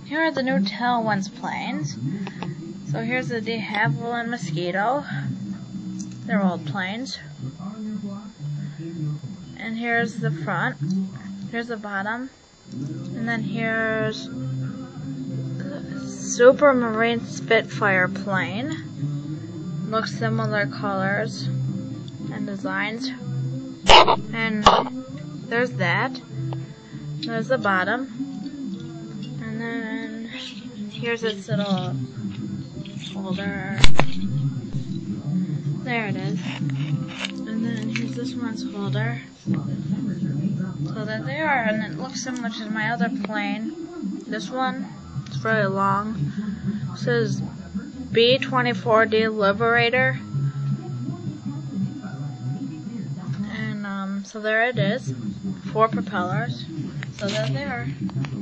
here are the new tailwinds planes. So here's the haviland misqito. They're old planes. And here's the front. Here's the bottom. And then here's the supermarine spitfire plane. Looks similar colors and designs. And there's that. There's the bottom. And then here's its little holder. There it is. And then here's this one's holder. So there they are, and it looks similar to my other plane. This one is very long. It says B-24D Liberator. And so there it is. 4 propellers. So there they are.